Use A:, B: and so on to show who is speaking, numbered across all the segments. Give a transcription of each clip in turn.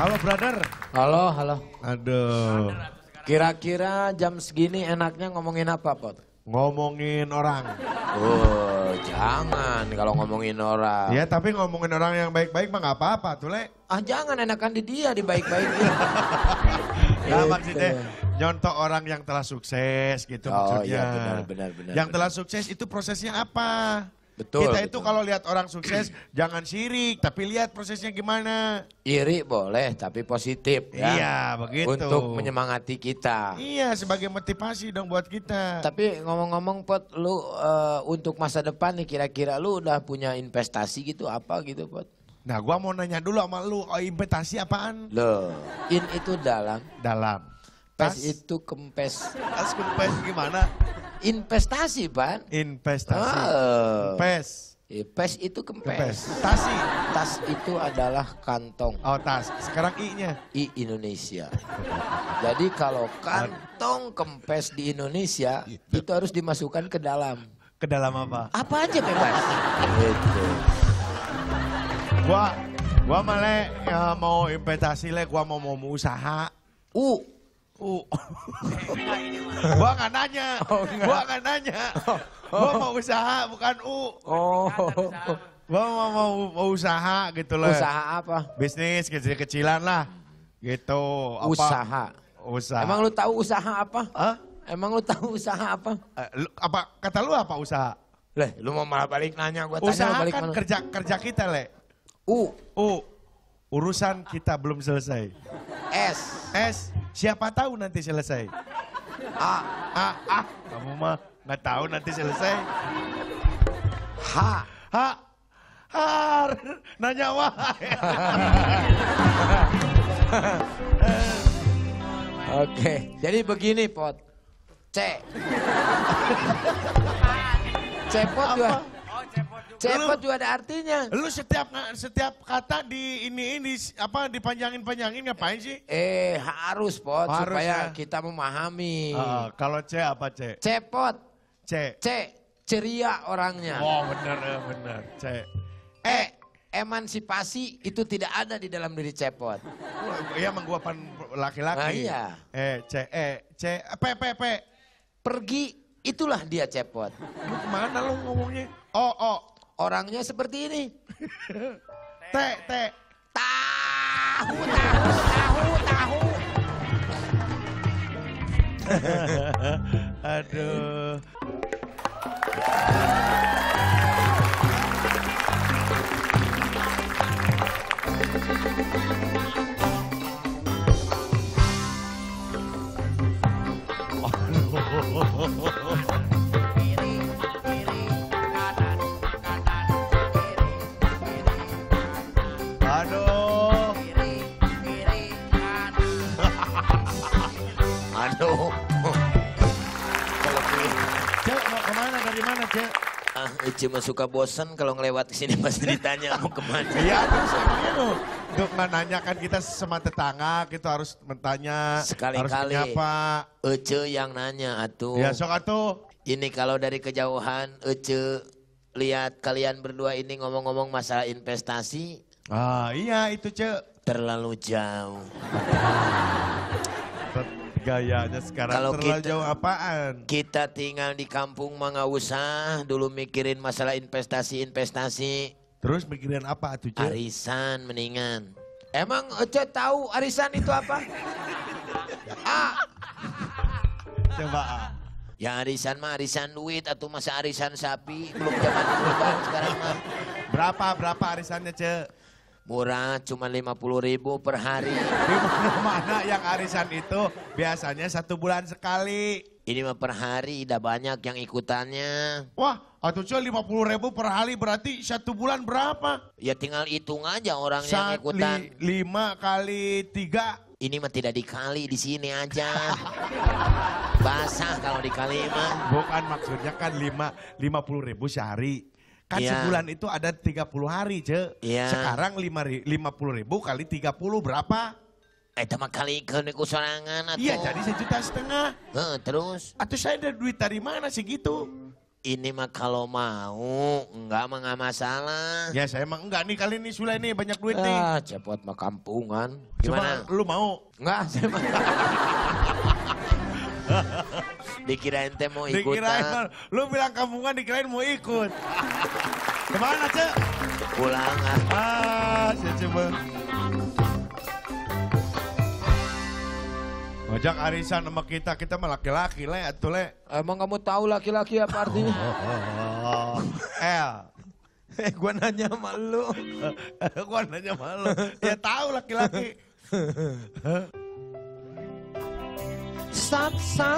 A: Halo brother.
B: Halo, halo.
A: Aduh.
B: Kira-kira jam segini enaknya ngomongin apa, Pot?
A: Ngomongin orang.
B: Oh, jangan kalau ngomongin orang.
A: Ya tapi ngomongin orang yang baik-baik mah gak apa-apa tuh Le.
B: Ah, jangan enakan di dia, dibaik-baikin.
A: Nah maksudnya nyontoh orang yang telah sukses gitu
B: Oh,
A: maksudnya.
B: iya, benar.
A: Yang telah sukses itu prosesnya apa?
B: Betul.
A: Kita itu
B: betul.
A: kalau lihat orang sukses jangan sirik, tapi lihat prosesnya gimana.
B: Iri boleh, tapi positif ya.
A: Iya begitu.
B: Untuk menyemangati kita.
A: Iya sebagai motivasi dong buat kita.
B: Tapi ngomong-ngomong Pot, lu untuk masa depan nih kira-kira lu udah punya investasi gitu apa gitu Pot?
A: Nah gua mau nanya dulu sama lu, investasi apaan?
B: Loh, in itu dalam,
A: Dalam.
B: pes itu kempes.
A: Tas kempes gimana?
B: Investasi, Pan.
A: Investasi.
B: Oh.
A: Pes.
B: Pes itu
A: Kempes.
B: kempes.
A: Tasi.
B: Tas itu adalah kantong.
A: Oh tas. Sekarang I-nya.
B: I Indonesia. Jadi kalau kantong kempes di Indonesia itu harus dimasukkan ke dalam.
A: Ke dalam apa?
B: Apa aja bebas. Gitu.
A: Gua malah mau investasi le, gua mau usaha. Gua nggak nanya. Gua nggak nanya. Gua mau usaha bukan
B: Oh.
A: Gua mau usaha gitu loh.
B: Usaha apa?
A: Bisnis kecil-kecilan lah. Gitu. Apa? Usaha.
B: Emang lu tahu usaha apa?
A: Hah?
B: Emang lu tahu usaha apa?
A: Apa kata lu apa usaha?
B: Leh, lu mau malah balik nanya gua tanya
A: Usaha
B: balik
A: kan
B: mana?
A: kerja kita le. Urusan kita belum selesai. S, siapa tahu nanti selesai. Kamu mah nggak tahu nanti selesai. Nanya wah.
B: Oke, jadi begini Pot. Cepot juga. Cepot juga ada artinya.
A: Lu setiap kata di ini apa dipanjangin ngapain sih?
B: Harus Pot
A: Harus,
B: supaya
A: ya.
B: kita memahami.
A: Kalau C apa C?
B: Cepot.
A: C.
B: Ceria orangnya.
A: Oh bener C.
B: Emansipasi itu tidak ada di dalam diri Cepot.
A: Iya emang gua pan laki-laki.
B: Nah, iya.
A: C. P.
B: Pergi, itulah dia Cepot.
A: Lu kemana lu ngomongnya?
B: Orangnya seperti ini.
A: T.
B: Tahu.
A: Aduh. Aduh.
B: Aduh.
A: Cek mau kemana dari mana Cek?
B: Ece mah suka bosan kalau ngelewat sini pas ditanya mau kemana.
A: Iya terus emangnya lu untuk menanyakan kita sesama tetangga kita harus bertanya.
B: Sekali-kali.
A: Harus menyapa.
B: Ece yang nanya atuh.
A: Ya sok atuh.
B: Ini kalau dari kejauhan Ece lihat kalian berdua ini ngomong-ngomong masalah investasi
A: Iya itu Cek.
B: terlalu jauh.
A: Gayanya sekarang
B: Kalau
A: terlalu
B: kita-
A: jauh apaan?
B: Kita tinggal di kampung mah nggak usah dulu mikirin masalah investasi.
A: Terus mikirin apa tuh Cek?
B: Arisan mendingan. Emang Ece tahu arisan itu apa?
A: Coba
B: Ya arisan mah arisan duit atau masa arisan sapi. Belum zaman kurban sekarang mah.
A: Berapa arisannya Cek?
B: Murah cuma 50.000 per hari.
A: Di mana yang arisan itu biasanya 1 bulan sekali.
B: Ini mah per hari udah banyak yang ikutannya.
A: Wah, atuh Cek 50.000 per hari berarti 1 bulan berapa?
B: Ya tinggal hitung aja orang yang ikutan.
A: 5 kali 3.
B: Ini mah tidak dikali di sini aja. Basah kalau dikali mah.
A: Bukan maksudnya kan 50.000 sehari. Kan
B: Iya.
A: sebulan itu ada 30 hari Cek.
B: Iya.
A: Sekarang 50.000 kali 30 berapa?
B: Itu mah kali ke niku sorangan atuh.
A: Iya jadi 1,5 juta.
B: Terus
A: Atuh saya ada duit dari mana sih gitu?
B: Ini mah kalau mau, enggak mah nggak masalah.
A: Ya saya emang enggak nih kali ini Sule nih banyak duit nih.
B: Ah, cepot mah kampungan.
A: Cuma
B: Gimana?
A: lu mau?
B: Enggak, saya mah. Dikirain teh mau
A: Dikirain,
B: ikutan.
A: lu bilang kampungan dikirain mau ikut. Kemana Cek?
B: Pulang ah.
A: Saya coba. Ojak arisan sama kita mah laki-laki le, atuh le.
B: Emang kamu tahu laki-laki apa artinya?
A: Gua nanya sama lu. Gua nanya sama lu. Ya tahu laki-laki.
C: Stop.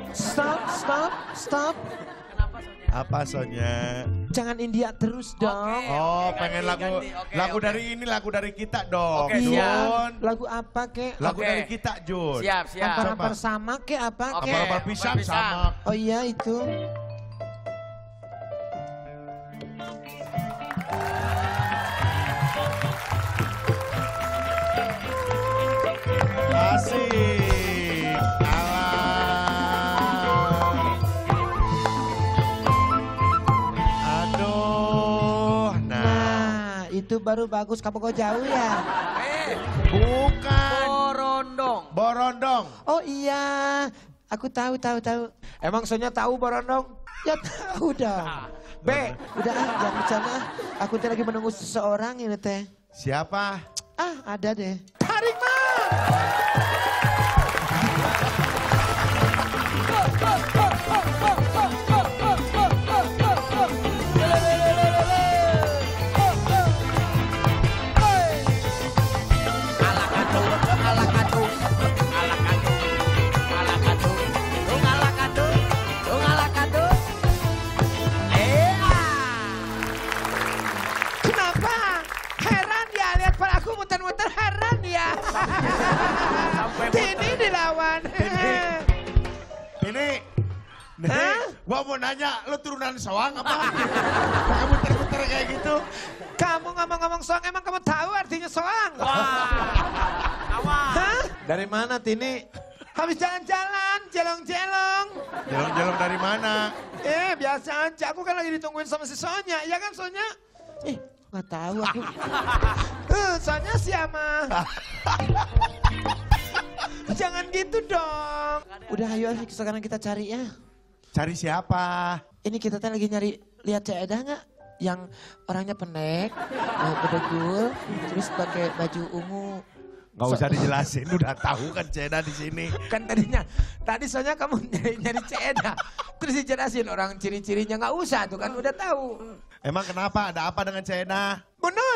A: Apa Sonya?
C: Jangan India terus dong.
A: Oh, pengen
D: ganti.
A: lagu
D: Oke.
A: dari ini, lagu dari kita dong,
D: Oke,
A: Jun.
D: siap.
C: Lagu apa kek?
A: Lagu
D: Oke.
A: dari kita, Jun.
D: Siap.
C: Hampar-hampar sama kek apa
D: Oke.
C: kek?
A: Apal-apal pisang
D: pisang.
A: sama.
C: Oh iya itu.
A: Asik. Alah. Aduh.
C: Nah, itu baru bagus. Kamu kok jauh ya?
A: Bukan.
D: Borondong.
C: Oh iya, aku tahu. Emang Sonya tahu Borondong? Ya tahu dong. B, udah jangan bercanda. Aku teh lagi menunggu seseorang ini teh.
A: Siapa?
C: Ah, ada deh. Tarik mah. Kenapa? Heran ya lihat pada aku muter-muter heran ya. Tini dilawan.
A: Ini.
C: Hah?
A: Gua mau nanya, lu turunan soang apa? Pakai muter-muter kayak gitu.
C: Kamu ngomong-ngomong soang, emang kamu tahu artinya soang?
D: Awas.
C: Hah? Dari mana Tini? Habis jalan-jalan, jelong-jelong.
A: Jelong-jelong dari mana?
C: Biasa aja, aku kan lagi ditungguin sama si Sonya. Iya kan Sonya? Nggak tahu aku. Sonya siapa? Jangan gitu dong. Udah ayo sekarang kita cari ya.
A: Cari siapa?
C: Ini kita teh lagi nyari, lihat Cek Eda nggak? Yang orangnya pendek, bedegul, terus pakai baju ungu.
A: Gak usah dijelasin, udah tahu kan Ceda di sini.
C: Kan tadi soalnya kamu nyari Cek Eda. Terus dijelasin orang ciri-cirinya nggak usah tuh kan udah tahu.
A: Emang kenapa? Ada apa dengan Ceda?
C: Bener.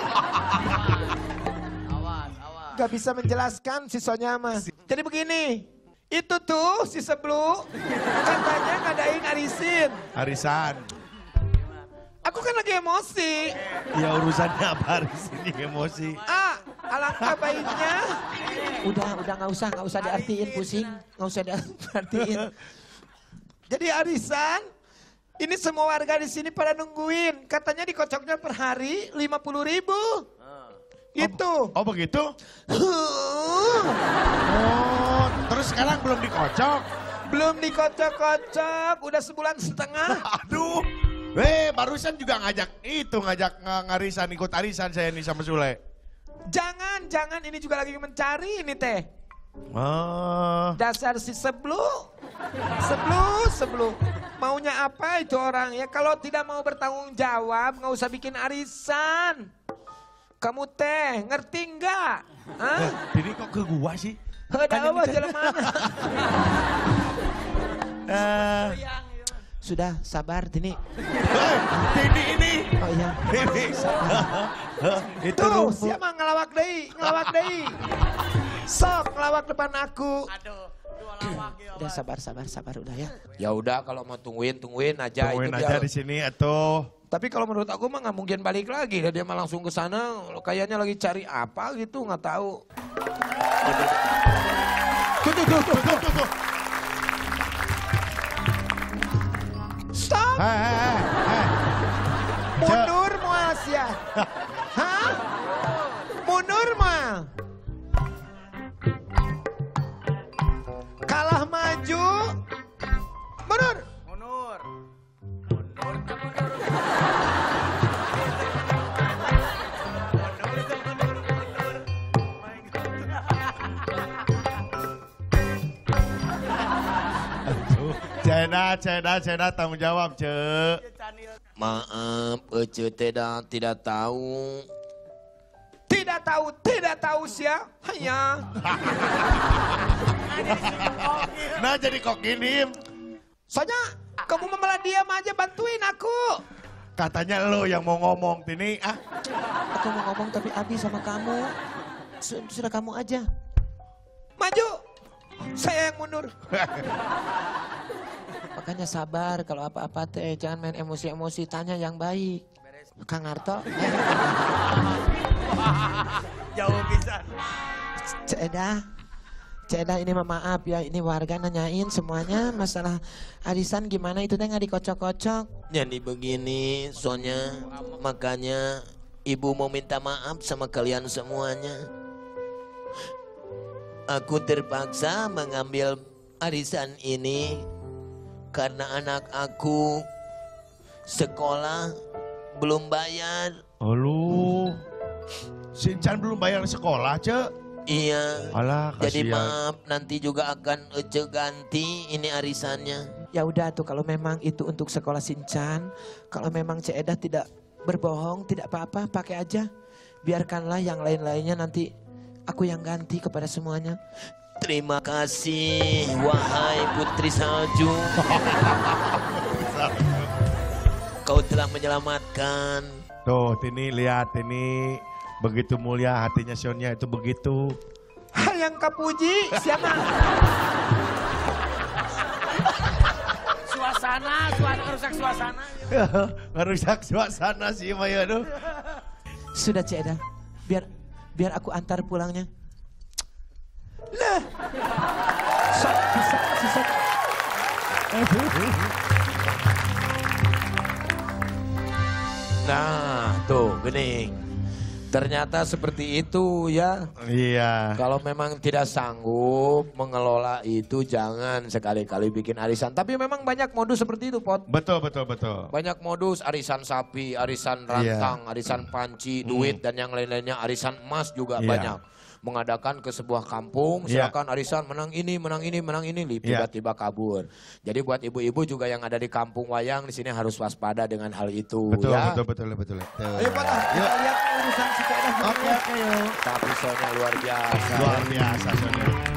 D: Awas.
C: Gak bisa menjelaskan si Sonya mah. Jadi begini, itu tuh si Seblu katanya ngadain arisin.
A: Arisan.
C: Aku kan lagi emosi.
A: Ya urusannya apa di sini emosi?
C: Alangkah baiknya. Udah nggak usah diartiin pusing, nggak usah diartiin. Jadi arisan, ini semua warga di sini pada nungguin. Katanya dikocoknya per hari 50.000. Gitu.
A: Oh begitu? Oh, terus sekarang belum dikocok?
C: Belum dikocok-kocok, udah sebulan setengah.
A: Aduh. Barusan juga ngajak ngarisan, ikut arisan saya nih sama Sule.
C: Jangan, ini juga lagi mencari ini teh.
A: Oh.
C: Dasar si Seblu. Maunya apa itu orang ya? Kalau tidak mau bertanggung jawab, nggak usah bikin arisan. Kamu teh, ngerti nggak? Hah?
A: Jadi kok ke gua sih?
C: Heda apa jalan mana? Sudah, sabar Tini.
A: Ini.
C: Oh iya.
A: Ini. Itu
C: Tuh,
A: rumput.
C: siapa ngelawak deui. Sok ngelawak depan aku.
D: Aduh, lawak ya.
C: Udah sabar udah ya.
B: Ya udah kalau mau tungguin aja.
A: Tungguin
B: itu
A: aja
B: biar-
A: di sini atuh.
C: Tapi kalau menurut aku mah nggak mungkin balik lagi. Dia mah langsung ke sana. Kayaknya lagi cari apa gitu, nggak tahu. Tuh. Stop. Mundur mau Asia. Hah? Mundur mah. Kalah maju. Mundur.
D: Mundur.
A: Ceda tanggung jawab, Ce.
B: Maaf, Ece tidak tahu.
C: Tidak tahu sia. Hanya.
A: Nah jadi kok gini.
C: Soalnya kamu malah diam aja bantuin aku.
A: Katanya lo yang mau ngomong Tini.
C: Aku mau ngomong tapi Abi sama kamu. Sudah kamu aja. Maju. Saya yang mundur. Makanya sabar kalau apa-apa teh. Jangan main emosi-emosi. Tanya yang baik. Kang Arto.
D: Jauh pisan.
C: Ceda ini maaf ya. Ini warga nanyain semuanya. Masalah arisan gimana itu teh nggak dikocok-kocok.
B: Jadi begini, soalnya makanya ibu mau minta maaf sama kalian semuanya. Aku terpaksa mengambil arisan ini karena anak aku sekolah belum bayar.
A: Halo. Sincan belum bayar sekolah, Ce.
B: Iya.
A: Alah,
B: Jadi
A: kasihan.
B: maaf, nanti juga akan Ece ganti ini arisannya.
C: Ya udah tuh kalau memang itu untuk sekolah Sincan. Kalau memang Ceda tidak berbohong, tidak apa-apa, pakai aja. Biarkanlah yang lain-lainnya nanti aku yang ganti kepada semuanya.
B: Terima kasih, wahai putri salju. Kau telah menyelamatkan.
A: Tuh, Tini lihat Tini. Begitu mulia hatinya Sonia itu begitu.
C: Yang kapuji siapa?
D: Suasana rusak suasana.
A: Ngerusak suasana sih Maya tuh.
C: Sudah Ceda, biar aku antar pulangnya. Lah, bisa.
B: Nah, tuh gini. Ternyata seperti itu ya.
A: Iya.
B: Kalau memang tidak sanggup mengelola itu jangan sekali-kali bikin arisan. Tapi memang banyak modus seperti itu, Pot.
A: Betul.
B: Banyak modus, arisan sapi, arisan rantang, arisan panci, duit dan yang lain-lainnya. Arisan emas juga
A: Iya.
B: banyak. Mengadakan ke sebuah kampung,
A: Iya.
B: silakan arisan menang ini, tiba-tiba kabur. Jadi buat ibu-ibu juga yang ada di kampung wayang di sini harus waspada dengan hal itu.
A: Betul.
B: Ya.
A: Betul.
C: Ayo Pak, kita lihat urusan si Ceda.
A: Oke, yuk.
B: Tapi soalnya luar biasa.
A: Luar biasa Sonia.